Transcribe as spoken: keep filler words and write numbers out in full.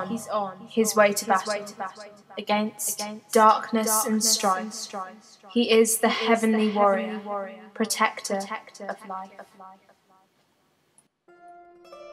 his way to battle, against darkness and strife. He is the heavenly warrior, protector of life.